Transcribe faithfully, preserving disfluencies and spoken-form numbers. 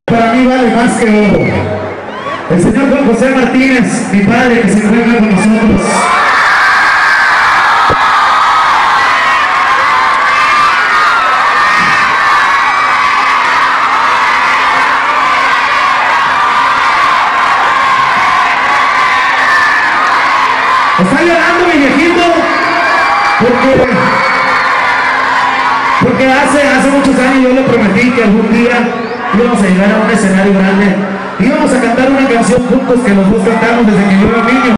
Para mí vale más que oro. El señor Juan José Martínez, mi padre, que se encuentra con nosotros. Está llorando mi viejito porque, porque hace, hace muchos años yo le prometí que algún día íbamos a llegar a un escenario grande, íbamos a cantar una canción juntos que los dos cantamos desde que yo era niño.